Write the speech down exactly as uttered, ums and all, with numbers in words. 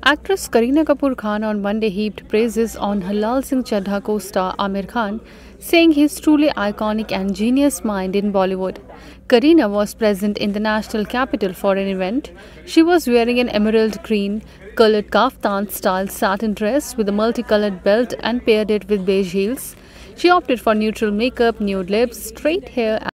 Actress Kareena Kapoor Khan on Monday heaped praises on her Laal Singh Chaddha co-star Aamir Khan, saying he's truly iconic and genius mind in Bollywood. Kareena was present in the national capital for an event. She was wearing an emerald green colored kaftan style satin dress with a multicolored belt and paired it with beige heels. She opted for neutral makeup, nude lips, straight hair